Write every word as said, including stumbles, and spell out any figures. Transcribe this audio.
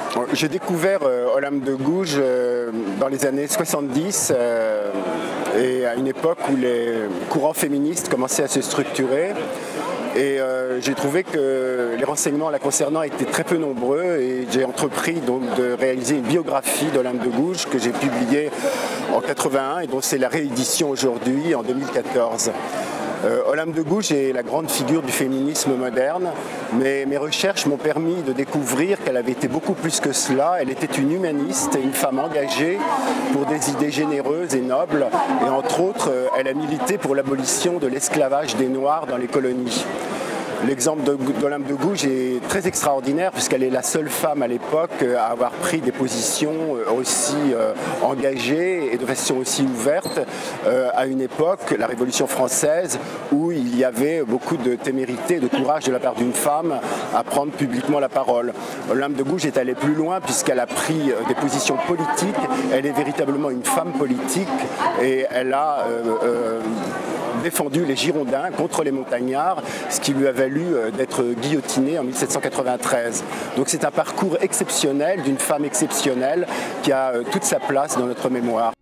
J'ai découvert euh, Olympe de Gouges euh, dans les années soixante-dix euh, et à une époque où les courants féministes commençaient à se structurer. Et euh, j'ai trouvé que les renseignements la concernant étaient très peu nombreux et j'ai entrepris donc de réaliser une biographie d'Olympe de Gouges que j'ai publiée en quatre-vingt-un et dont c'est la réédition aujourd'hui en deux mille quatorze. Euh, Olympe de Gouges est la grande figure du féminisme moderne, mais mes recherches m'ont permis de découvrir qu'elle avait été beaucoup plus que cela. Elle était une humaniste et une femme engagée pour des idées généreuses et nobles, et entre autres, euh, elle a milité pour l'abolition de l'esclavage des Noirs dans les colonies. L'exemple d'Olympe de Gouges est très extraordinaire puisqu'elle est la seule femme à l'époque à avoir pris des positions aussi engagées et de façon aussi ouverte à une époque, la Révolution française, où il y avait beaucoup de témérité et de courage de la part d'une femme à prendre publiquement la parole. Olympe de Gouges est allée plus loin puisqu'elle a pris des positions politiques. Elle est véritablement une femme politique et elle a euh, euh, défendu les Girondins contre les Montagnards, ce qui lui a valu d'être guillotinée en mille sept cent quatre-vingt-treize. Donc c'est un parcours exceptionnel d'une femme exceptionnelle qui a toute sa place dans notre mémoire.